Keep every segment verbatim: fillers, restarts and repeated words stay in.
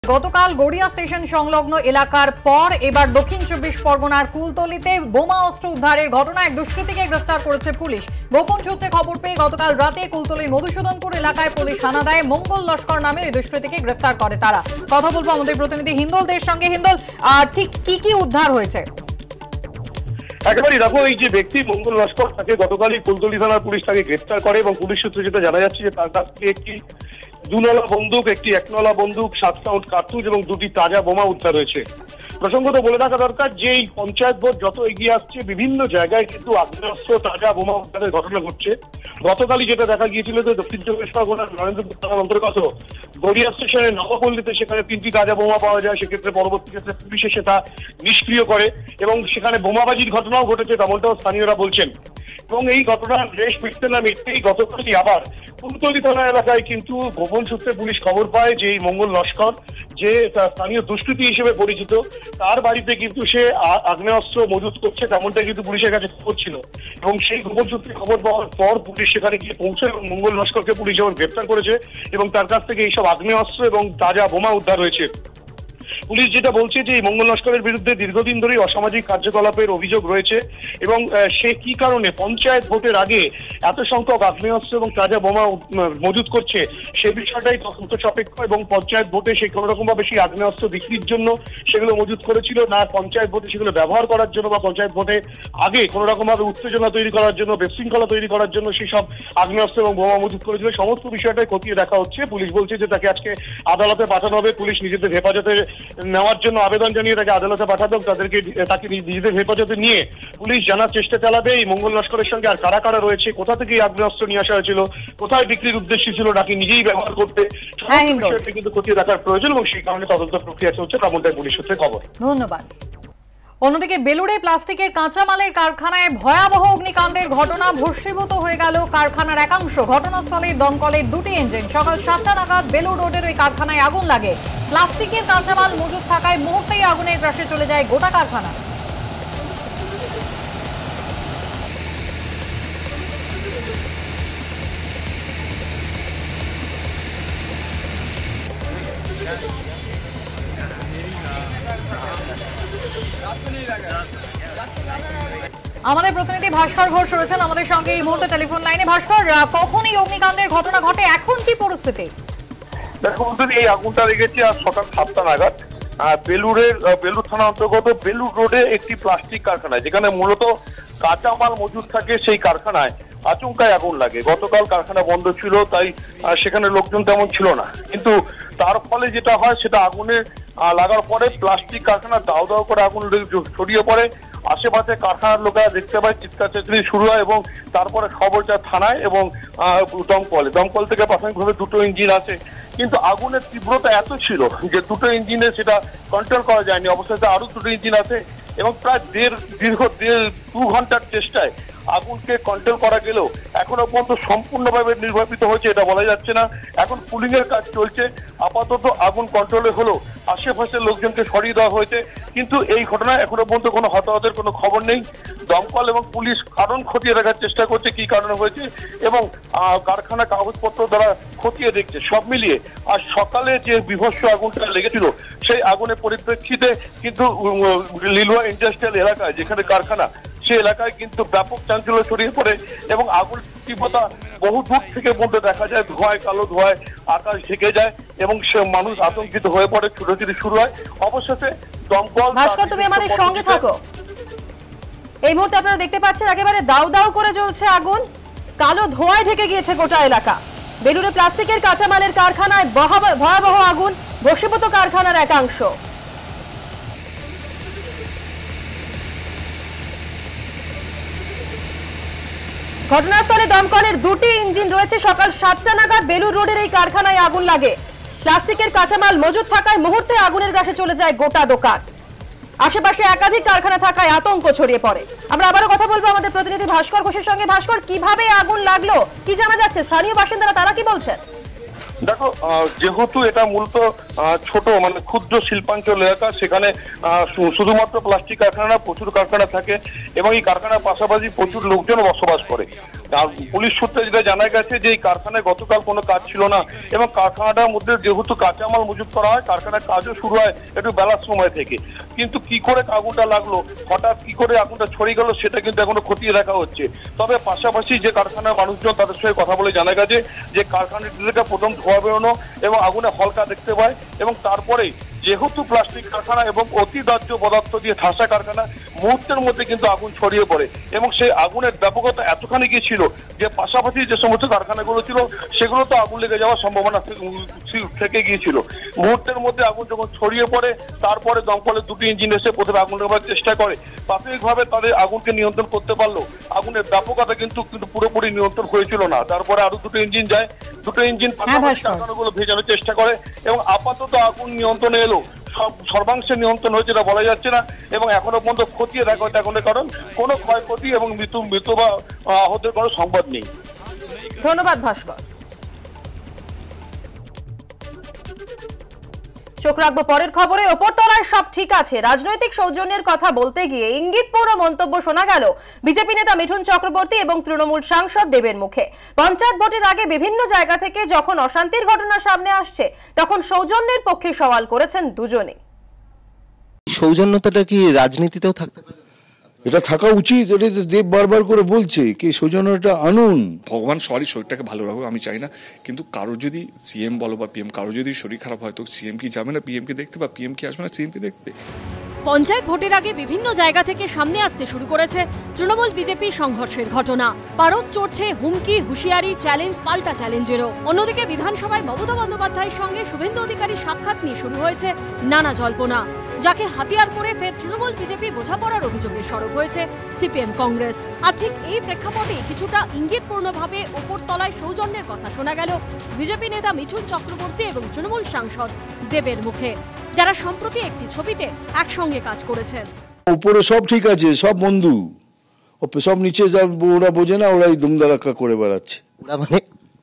গতকাল গড়িয়া স্টেশন সংলগ্ন এলাকার পর এবার দক্ষিণ চব্বিশ পরগনার কুলতলিতে বোমা অস্ত্র উদ্ধারের ঘটনায় এক দুষ্কৃতীকে গ্রেফতার করেছে পুলিশ। গোপন সূত্রে খবর পেয়ে গতকাল রাতে কুলতলির মধুসূদনপুর এলাকায় পুলিশ হানা দেয়। মঙ্গল লস্কর নামে ওই দুষ্কৃতীকে গ্রেফতার করে তারা। কথা বলবো আমাদের প্রতিনিধি হিন্দলদের সঙ্গে। হিন্দল, ঠিক কি কি উদ্ধার হয়েছে? একেবারে দেখো, এই যে ব্যক্তি মঙ্গল লস্কর, তাকে গতকালই কুলতলি থানার পুলিশ তাকে গ্রেফতার করে এবং পুলিশ সূত্রে যেটা জানা যাচ্ছে যে তার কাছ থেকে একটি দুনলা বন্দুক, একটি একনলা বন্দুক, সাত রাউন্ড কার্তুজ এবং দুটি তাজা বোমা উদ্ধার হয়েছে। প্রসঙ্গত বলে রাখা দরকার যে এই পঞ্চায়েত ভোট যত এগিয়ে আসছে বিভিন্ন জায়গায় কিন্তু আগ্নেয়াস্ত্র, তাজা বোমা উদ্ধারের ঘটনা ঘটছে। গতকালই যেটা দেখা গিয়েছিল যে দক্ষিণ চব্বিশ পরগনার নরেন্দ্রপুর থানার অন্তর্গত গড়িয়া স্টেশনের নবপল্লীতে সেখানে তিনটি তাজা বোমা পাওয়া যায়। সেক্ষেত্রে পরবর্তী ক্ষেত্রে পুলিশ এসে তা নিষ্ক্রিয় করে এবং সেখানে বোমাবাজির ঘটনাও ঘটেছে, তেমনটাও স্থানীয়রা বলছেন। এবং এই ঘটনার রেশ মিটতে না মিটতেই গতকালই আবার কুলতলি থানা এলাকায় কিন্তু গোপন সূত্রে পুলিশ খবর পায় যে এই মঙ্গল লস্কর, যে স্থানীয় দুষ্কৃতী হিসেবে পরিচিত, তার বাড়িতে কিন্তু সে আগ্নেয়াস্ত্র মজুত করছে, তেমনটা কিন্তু পুলিশের কাছে খবর ছিল। এবং সেই গোপন সূত্রে খবর পাওয়ার পর পুলিশ সেখানে গিয়ে পৌঁছে এবং মঙ্গল লস্করকে পুলিশ যখন গ্রেপ্তার করেছে এবং তার কাছ থেকে এইসব আগ্নেয়াস্ত্র এবং তাজা বোমা উদ্ধার হয়েছে। পুলিশ যেটা বলছে যে এই মঙ্গল লস্করের বিরুদ্ধে দীর্ঘদিন ধরেই অসামাজিক কার্যকলাপের অভিযোগ রয়েছে এবং সে কি কারণে পঞ্চায়েত ভোটের আগে এত সংখ্যক আগ্নেয়াস্ত্র এবং তাজা বোমা মজুত করছে সে বিষয়টাই তদন্ত সাপেক্ষ। এবং পঞ্চায়েত ভোটে সে কোনো রকম ভাবে সেই আগ্নেয়াস্ত্র বিক্রির জন্য সেগুলো মজুত করেছিল না, পঞ্চায়েত ভোটে সেগুলো ব্যবহার করার জন্য বা পঞ্চায়েত ভোটে আগে কোনো রকম ভাবে উত্তেজনা তৈরি করার জন্য, বিশৃঙ্খলা তৈরি করার জন্য সেই সব আগ্নেয়াস্ত্র এবং বোমা মজুত করেছিল। সমস্ত বিষয়টাই খতিয়ে দেখা হচ্ছে। পুলিশ বলছে যে তাকে আজকে আদালতে পাঠানো হবে। পুলিশ নিজেদের হেফাজতে নেওয়ার জন্য আবেদন জানিয়ে তাকে আদালতে পাঠাবে। তাদেরকে তাকে নিজেদের হেফাজতে নিয়ে পুলিশ জানার চেষ্টা চালাবে এই মঙ্গল লস্করের সঙ্গে আর কারা কারা রয়েছে, কোথা থেকে এই আগ্নেয়াস্ত্র নিয়ে আসা হয়েছিল, কোথায় বিক্রির উদ্দেশ্য ছিল নাকি নিজেই ব্যবহার করতে, বিষয়টা কিন্তু খতিয়ে দেখার প্রয়োজন এবং সেই কারণে তদন্ত প্রক্রিয়া চলছে, তেমনটাই পুলিশ সূত্রে খবর। ধন্যবাদ। অন্যদিকে বেলুড়ে প্লাস্টিকের কাঁচামালের কারখানায় ভয়াবহ অগ্নিকাণ্ডের ঘটনা, ভস্মীভূত হয়ে গেল কারখানার একাংশ। ঘটনাস্থলে দমকলের দুটি ইঞ্জিন। সকাল সাতটা নাগাদ বেলুড় রোডের ওই কারখানায় আগুন লাগে। প্লাস্টিকের কাঁচামাল মজুত থাকায় মুহূর্তেই আগুনের গ্রাসে চলে যায় গোটা কারখানা। আমাদের প্রতিনিধি ভাস্কর ঘোষ রয়েছেন আমাদের সঙ্গে এই মুহূর্তে টেলিফোন লাইনে। ভাস্কর, কখন এই অগ্নিকাণ্ডের ঘটনা ঘটে, এখন কি পরিস্থিতি? দেখো, এই আগুনটা লেগেছে আজ সকাল সাতটা নাগাদ বেলুড়ের বেলুড় থানা অন্তর্গত বেলুড় রোডে একটি প্লাস্টিক কারখানায়, যেখানে মূলত কাঁচামাল মজুত থাকে। সেই কারখানায় আচমকায় আগুন লাগে। গতকাল কারখানা বন্ধ ছিল, তাই সেখানে লোকজন তেমন ছিল না, কিন্তু তার ফলে যেটা হয় সেটা আগুনে লাগার পরে প্লাস্টিক কারখানা দাও দাও করে আগুন ছড়িয়ে পড়ে। আশেপাশে কারখানার লোকেরা দেখতে পায়, চিৎকার চেঁচামেচি শুরু হয় এবং তারপরে খবর যায় থানায় এবং দমকলে। দমকল থেকে প্রাথমিকভাবে দুটো ইঞ্জিন আছে, কিন্তু আগুনের তীব্রতা এত ছিল যে দুটো ইঞ্জিনে সেটা কন্ট্রোল করা যায়নি। অবশেষে আরো দুটো ইঞ্জিন আছে এবং প্রায় দেড় দীর্ঘ দেড় দু ঘন্টার চেষ্টায় আগুনকে কন্ট্রোল করা গেলেও এখনো পর্যন্ত সম্পূর্ণভাবে নির্বাপিত হয়েছে এটা বলা যাচ্ছে না। এখন পুলিং এর কাজ চলছে। আপাতত আগুন কন্ট্রোলে হলো, আশেপাশের লোকজনকে সরিয়ে দেওয়া হয়েছে, কিন্তু এই ঘটনায় এখনো পর্যন্ত কোনো হতাহতের কোনো খবর নেই। দমকল এবং পুলিশ কারণ খতিয়ে দেখার চেষ্টা করছে কি কারণে হয়েছে এবং কারখানা কাগজপত্র দ্বারা খতিয়ে দেখছে। সব মিলিয়ে আর সকালে যে বিভৎস আগুনটা লেগেছিল সেই আগুনের পরিপ্রেক্ষিতে কিন্তু লিলুয়া ইন্ডাস্ট্রিয়াল এলাকায় যেখানে কারখানা, সেই এলাকায় কিন্তু ব্যাপক চাঞ্চল্য ছড়িয়ে পড়ে এবং আগুন তীব্রতা বহু দূর থেকে মধ্যে দেখা যায়। ধোঁয়ায়, কালো ধোঁয়ায় আকাশ ঢেকে যায় এবং সে মানুষ আতঙ্কিত হয়ে পড়ে, ছুটোছুটি শুরু হয়। অবশেষে দমকল। ভাস্কর, তুমি আমাদের সঙ্গে থাকো। এই মুহূর্তে আপনারা দেখতে পাচ্ছেন একেবারে দাউ দাউ করে জ্বলছে আগুন, কালো ধোঁয়ায় ঢেকে গিয়েছে গোটা এলাকা। বেলুড়ে প্লাস্টিকের কাঁচামালের কারখানায় ভয়াবহ আগুন, ভস্মীভূত কারখানার একাংশ। ঘটনাস্থলে দমকলের দুটি ইঞ্জিন রয়েছে। সকাল সাতটা নাগাদ বেলুড় রোডের এই কারখানায় আগুন লাগে। প্লাস্টিকের কাঁচামাল মজুত থাকায় মুহূর্তে আগুনের গ্রাসে চলে যায় গোটা দোকান। আশেপাশে একাধিক কারখানা থাকায় আতঙ্ক ছড়িয়ে পড়ে। আমরা আবারও কথা বলবো আমাদের প্রতিনিধি ভাস্কর ঘোষের সঙ্গে। ভাস্কর, কিভাবে আগুন লাগলো, কি জানা যাচ্ছে? স্থানীয় বাসিন্দারা তারা কি বলছেন? দেখো, যেহেতু এটা মূলত ছোট মানে ক্ষুদ্র শিল্পাঞ্চল এলাকা, সেখানে শুধুমাত্র প্লাস্টিক কারখানা, প্রচুর কারখানা থাকে এবং এই কারখানার পাশাপাশি প্রচুর লোকজন বসবাস করে। পুলিশ সূত্রে যেটা জানা গেছে যে এই কারখানায় গতকাল কোনো কাজ ছিল না এবং কারখানাটার মধ্যে যেহেতু কাঁচামাল মজুত করা হয়, কারখানার কাজও শুরু হয় একটু বেলার সময় থেকে, কিন্তু কি করে আগুনটা লাগলো, হঠাৎ কি করে আগুনটা ছড়িয়ে গেল সেটা কিন্তু এখনো খতিয়ে দেখা হচ্ছে। তবে পাশাপাশি যে কারখানার মানুষজন তাদের সঙ্গে কথা বলে জানা গেছে যে কারখানাটি থেকে প্রথম ধোঁয়া বেরোনো এবং আগুনে হলকা দেখতে পায় এবং তারপরে যেহেতু প্লাস্টিক কারখানা এবং অতি দাহ্য পদার্থ দিয়ে ঠাসা কারখানা, মুহূর্তের মধ্যে কিন্তু আগুন ছড়িয়ে পড়ে এবং সেই আগুনের ব্যাপকতা এতখানি কি ছিল যে পাশাপাশি যে সমস্ত কারখানাগুলো ছিল সেগুলো তো আগুন লেগে যাওয়ার সম্ভাবনা থেকে গিয়েছিল। মুহূর্তের মধ্যে আগুন যখন ছড়িয়ে পড়ে তারপরে দমকলের দুটি ইঞ্জিন এসে প্রথমে আগুন নেবার চেষ্টা করে, প্রাথমিকভাবে তাদের আগুনকে নিয়ন্ত্রণ করতে পারলো। আগুনের ব্যাপকতা কিন্তু কিন্তু পুরোপুরি নিয়ন্ত্রণ হয়েছিল না। তারপরে আরো দুটো ইঞ্জিন যায়, দুটো ইঞ্জিন পাশাপাশি কারখানাগুলো ভেজানোর চেষ্টা করে এবং আপাতত আগুন নিয়ন্ত্রণে এলো, সব সর্বাংশে নিয়ন্ত্রণ হয়েছে এটা বলা যাচ্ছে না এবং এখনো পর্যন্ত খতিয়ে দেখা হচ্ছে এখনো, কারণ কোনো ক্ষয়ক্ষতি এবং মৃত্যু মৃত্যু বা আহতের কোনো সংবাদ নেই। ধন্যবাদ ভাস্কর। চোখ রাখবো পরের খবরে। ওপরতলায় সব ঠিক আছে, রাজনৈতিক সৌজন্যের কথা বলতে গিয়ে ইঙ্গিতপূর্ণ মন্তব্য শোনা গেল বিজেপি নেতা মিঠুন চক্রবর্তী এবং তৃণমূল সাংসদ দেবের মুখে। পঞ্চায়েত ভোটের আগে বিভিন্ন জায়গা থেকে যখন অশান্তির ঘটনা সামনে আসছে তখন সৌজন্যের পক্ষে সওয়াল করেছেন দুজনে। সৌজন্যতাটা কি রাজনীতিতেও থাকতে পারে? এটা থাকা উচিত, এটা দেব বারবার করে বলছে কি সৌজন্যটা আনুন। ভগবান সবারই শরীরটাকে ভালো রাখুক, আমি চাই না, কিন্তু কারো যদি সিএম বলো বা পিএম কারো যদি শরীর খারাপ হয় তো সিএম কি যাবে না পিএম কে দেখতে বা পিএম কি আসবে না সিএম কে দেখতে? পঞ্চায়েত ভোটের আগে বিভিন্ন জায়গা থেকে সামনে আসতে শুরু করেছে তৃণমূল বিজেপি সংঘর্ষের ঘটনা। পারদ চড়ছে হুমকি, হুঁশিয়ারি, চ্যালেঞ্জ, পাল্টা চ্যালেঞ্জেরও। অন্যদিকে বিধানসভায় মমতা বন্দ্যোপাধ্যায়ের সঙ্গে শুভেন্দু অধিকারীর সাক্ষাৎ নিয়ে শুরু হয়েছে নানা জল্পনা, যাকে হাতিয়ার করে ফের তৃণমূল বিজেপি বোঝাপড়ার অভিযোগে সরব হয়েছে সিপিএম কংগ্রেস। আর ঠিক এই প্রেক্ষাপটে কিছুটা ইঙ্গিতপূর্ণভাবে ওপরতলায় সৌজন্যের কথা শোনা গেল বিজেপি নেতা মিঠুন চক্রবর্তী এবং তৃণমূল সাংসদ দেবের মুখে, যারা সম্প্রতি একটি ছবিতে একসঙ্গে কাজ করেছেন। উপরে সব ঠিক আছে, সব বন্ধু, সব নিচে যা ওরা বোঝে না, ওরাই দুমদারাক্কা করে বেড়াচ্ছে। ওরা মানে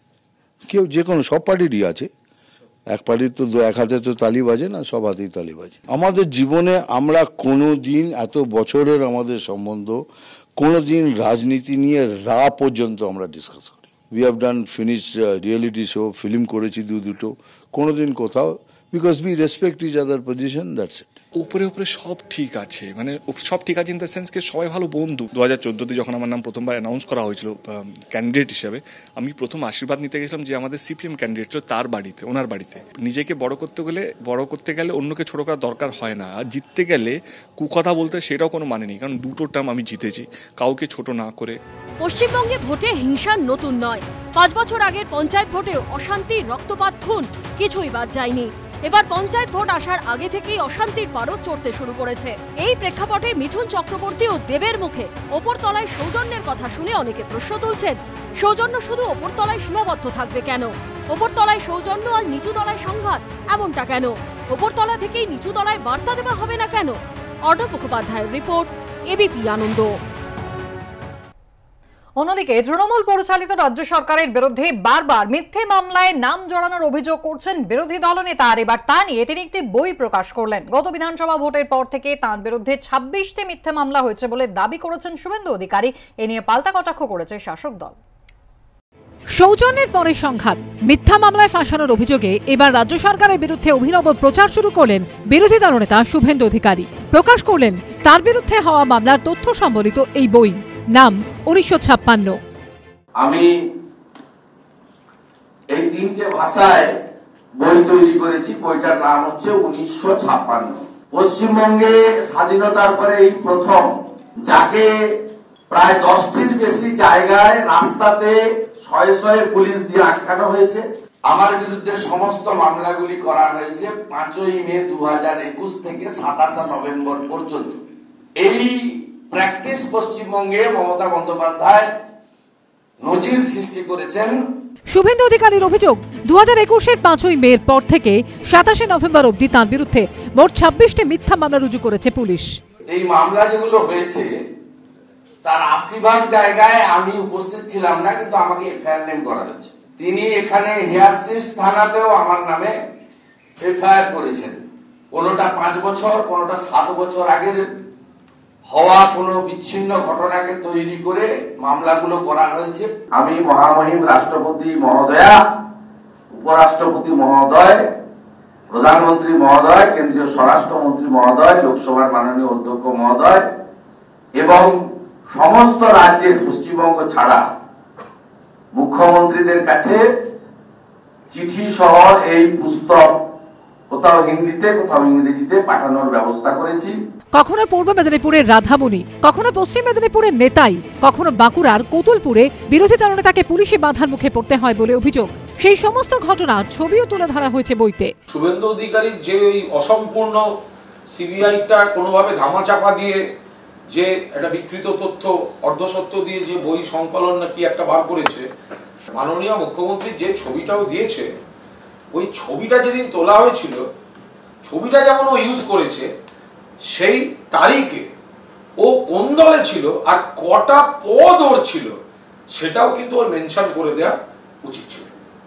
কেউ যে কোনো সব পার্টিরই আছে, এক পার্টির তো এক হাতে তো তালি বাজে না, সব হাতেই তালি বাজে। আমাদের জীবনে আমরা কোনো দিন এত বছরের আমাদের সম্বন্ধ কোনো দিন রাজনীতি নিয়ে রা পর্যন্ত আমরা ডিসকাস করি। We have done finish reality show, film করেছি দু দুটো, কোনোদিন কোথাও, because we respect each other position, that's it. উপরে উপরে সব ঠিক আছে, মানে সব ঠিক আছে ইন দ্য সেন্স কে সবাই ভালো বন্ধু। দু হাজার চোদ্দোতে যখন আমার নাম প্রথমবার অ্যানাউন্স করা হয়েছিল ক্যান্ডিডেট হিসেবে, আমি প্রথম আশীর্বাদ নিতে গেছিলাম যে আমাদের সিপিএম ক্যান্ডিডেট ছিল তার বাড়িতে, ওনার বাড়িতে। নিজেকে বড় করতে গেলে বড় করতে গেলে অন্যকে ছোট করার দরকার হয় না, আর জিততে গেলে কুকথা বলতে সেটাও কোনো মানে নেই, কারণ দুটো টার্ম আমি জিতেছি, কাউকে ছোট না করে। পশ্চিমবঙ্গে ভোটে হিংসা নতুন নয়, পাঁচ বছর আগের পঞ্চায়েত ভোটেও অশান্তি, রক্তপাত, খুন কিছুই বাদ যায়নি। এবার পঞ্চায়েত ভোট আসার আগে থেকেই অশান্তির পারদ চড়তে শুরু করেছে। এই প্রেক্ষাপটে মিঠুন চক্রবর্তী ও দেবের মুখে ওপরতলায় সৌজন্যের কথা শুনে অনেকে প্রশ্ন তুলছেন, সৌজন্য শুধু ওপরতলায় সীমাবদ্ধ থাকবে কেন? ওপরতলায় সৌজন্য আর নিচু তলায় সংঘাত, এমনটা কেন? ওপরতলা থেকেই নিচু তলায় বার্তা দেওয়া হবে না কেন? অর্ণব মুখোপাধ্যায়ের রিপোর্ট, এবিপি আনন্দ। অন্যদিকে তৃণমূল পরিচালিত রাজ্য সরকারের বিরুদ্ধে বারবার মিথ্যে মামলায় নাম জড়ানোর অভিযোগ করছেন বিরোধী দলনেতা। আর এবার তা নিয়ে তিনি একটি বই প্রকাশ করলেন। গত বিধানসভা ভোটের পর থেকে তাঁর বিরুদ্ধে ছাব্বিশটি মিথ্যে মামলা হয়েছে বলে দাবি করেছেন শুভেন্দু অধিকারী। এ নিয়ে পাল্টা কটাক্ষ করেছে শাসক দল। সৌজন্যের পরে সংঘাত, মিথ্যা মামলায় ফাঁসানোর অভিযোগে এবার রাজ্য সরকারের বিরুদ্ধে অভিনব প্রচার শুরু করলেন বিরোধী দলনেতা শুভেন্দু অধিকারী। প্রকাশ করলেন তার বিরুদ্ধে হওয়া মামলার তথ্য সম্বলিত এই বই, নাম উনিশশো ছাপ্পান্ন। আমি এই তিনটে ভাষায় বই তৈরি করেছি। বইটার নাম হচ্ছে উনিশশো ছাপ্পান্ন। পশ্চিমবঙ্গে স্বাধীনতার পরে এই প্রথম যাকে প্রায় দশটির বেশি জায়গায় রাস্তাতে শয়ে শয়ে পুলিশ দিয়ে আটকানো হয়েছে। আমার বিরুদ্ধে সমস্ত মামলাগুলি করা হয়েছে পাঁচই মে দু হাজার একুশ থেকে সাতাশে নভেম্বর পর্যন্ত। এই প্র্যাকটিস পশ্চিমবঙ্গে মমতা বন্দ্যোপাধ্যায় নজির সৃষ্টি করেছেন। শুভেন্দু অধিকারীর অভিযোগ, দু হাজার একুশের পাঁচই মের পর থেকে সাতাশে নভেম্বর অবধি তাঁর বিরুদ্ধে মোট ছাব্বিশটি মিথ্যা মামলা রুজু করেছে পুলিশ। এই মামলা যেগুলো হয়েছে তার আশি ভাগ জায়গায় আমি উপস্থিত ছিলাম না, কিন্তু আমাকে এফআইআর নেম করা হয়েছে। তিনি এখানে হেয়ারসিস থানাতেও আমার নামে এফআইআর করেছেন। কোনোটা পাঁচ বছর, কোনোটা সাত বছর আগের হওয়া কোনো বিচ্ছিন্ন ঘটনাকে তৈরি করে মামলাগুলো করা হয়েছে। আমি মহামহিম রাষ্ট্রপতি মহোদয়া, উপরাষ্ট্রপতি মহোদয়, প্রধানমন্ত্রী মহোদয়, কেন্দ্রীয় স্বরাষ্ট্রমন্ত্রী মহোদয়, লোকসভার মাননীয় অধ্যক্ষ মহোদয় এবং সমস্ত রাজ্যের পশ্চিমবঙ্গ ছাড়া মুখ্যমন্ত্রীদের কাছে চিঠি সহ এই পুস্তক কোথাও হিন্দিতে কোথাও ইংরেজিতে পাঠানোর ব্যবস্থা করেছি। কখনো পূর্ব মেদিনীপুরের রাধামণি, কখনো পশ্চিম মেদিনীপুরের নেতাই, কখনো বাঁকুড়ার কোতুলপুরে বিরোধী দলনেতাকে পুলিশি বাধার মুখে পড়তে হয় বলে অভিযোগ। সেই সমস্ত ঘটনার ছবিও তুলে ধরা হয়েছে বইতে। শুভেন্দু অধিকারীর যে ওই অসম্পূর্ণ সিবিআইটা কোনোভাবে ধামাচাপা দিয়ে যে একটা বিকৃত তথ্য অর্ধসত্য দিয়ে যে বই সংকলন নাকি একটা বার করেছে, মাননীয় মুখ্যমন্ত্রী যে ছবিটাও দিয়েছে, ওই ছবিটা যেদিন তোলা হয়েছিল, ছবিটা যেমন ও ইউজ করেছে, সেই তারিখে ও কোন দলে ছিল আর কটা পদ ওর ছিল সেটাও কিন্তু ওর মেনশন করে দেওয়া উচিত ছিল।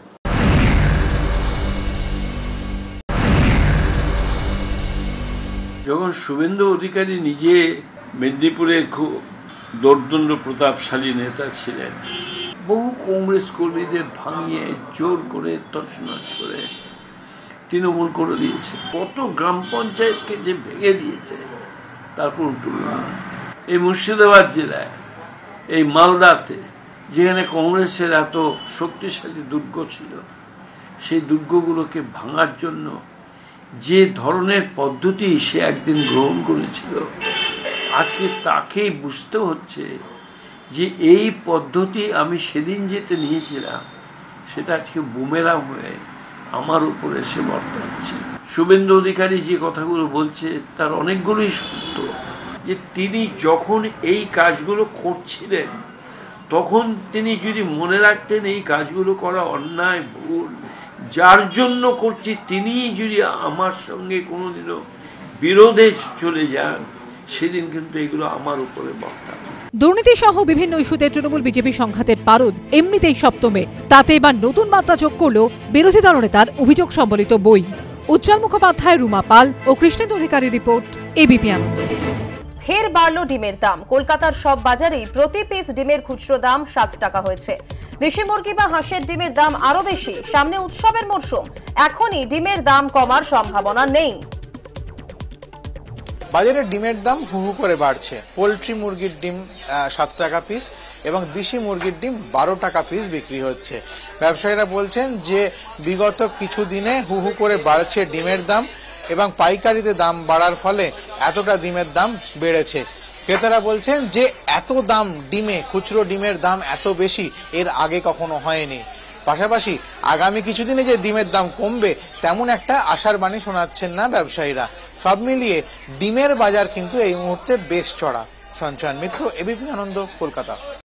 যখন শুভেন্দু অধিকারী নিজে মেদিনীপুরের খুব দর্দণ্ড প্রতাপশালী নেতা ছিলেন, বহু কংগ্রেস কর্মীদের ভাঙিয়ে জোর করে তছনছ করে তৃণমূল করে দিয়েছে, কত গ্রাম পঞ্চায়েতকে যে ভেঙে দিয়েছে তারপর তুলনা। এই মুর্শিদাবাদ জেলায়, এই মালদাতে, যেখানে কংগ্রেসের এত শক্তিশালী দুর্গ ছিল, সেই দুর্গগুলোকে ভাঙার জন্য যে ধরনের পদ্ধতি সে একদিন গ্রহণ করেছিল, আজকে তাকেই বুঝতে হচ্ছে যে এই পদ্ধতি আমি সেদিন যেতে নিয়েছিলাম সেটা আজকে বুমেরাং হয়ে আমার উপর এসে বর্তাচ্ছে। শুভেন্দু অধিকারী যে কথাগুলো বলছে তার অনেকগুলোই সত্য, যে তিনি যখন এই কাজগুলো করছিলেন তখন তিনি যদি মনে রাখতেন এই কাজগুলো করা অন্যায়, ভুল, যার জন্য করছি তিনি যদি আমার সঙ্গে কোনোদিনও বিরোধে চলে যান, সেদিন কিন্তু এগুলো আমার উপরে বর্তাবে। দুর্নীতি সহ বিভিন্ন ইস্যুতে তৃণমূল বিজেপি সংঘাতের পারদ এমনিতেই সপ্তমে, তাতে এবার নতুন মাত্রা যোগ করল বিরোধী দলনেতার অভিযোগ সম্বলিত বই। উজ্জ্বল মুখোপাধ্যায়, রুমা পাল ও কৃষ্ণেন্দু অধিকারী রিপোর্ট, এবিপি আনন্দ। ফের বাড়ল ডিমের দাম। কলকাতার সব বাজারেই প্রতি পিস ডিমের খুচরো দাম সাত টাকা হয়েছে। দেশি মুরগি বা হাঁসের ডিমের দাম আরো বেশি। সামনে উৎসবের মরশুম, এখনই ডিমের দাম কমার সম্ভাবনা নেই। বাজারে ডিমের দাম হু হু করে বাড়ছে। পোলট্রি মুরগির ডিম সাত টাকা পিস এবং দেশি মুরগির ডিম বারো টাকা পিস বিক্রি হচ্ছে। ব্যবসায়ীরা বলছেন যে বিগত কিছু দিনে হু হু করে বাড়ছে ডিমের দাম এবং পাইকারিতে দাম বাড়ার ফলে এতটা ডিমের দাম বেড়েছে। ক্রেতারা বলছেন যে এত দাম ডিমে, খুচরো ডিমের দাম এত বেশি এর আগে কখনো হয়নি। পাশাপাশি আগামী কিছুদিনে যে ডিমের দাম কমবে তেমন একটা আশার বাণী শোনাচ্ছেন না ব্যবসায়ীরা। সব মিলিয়ে ডিমের বাজার কিন্তু এই মুহূর্তে বেশ চড়া। সঞ্চয়ন মিত্র, এবিপি আনন্দ, কলকাতা।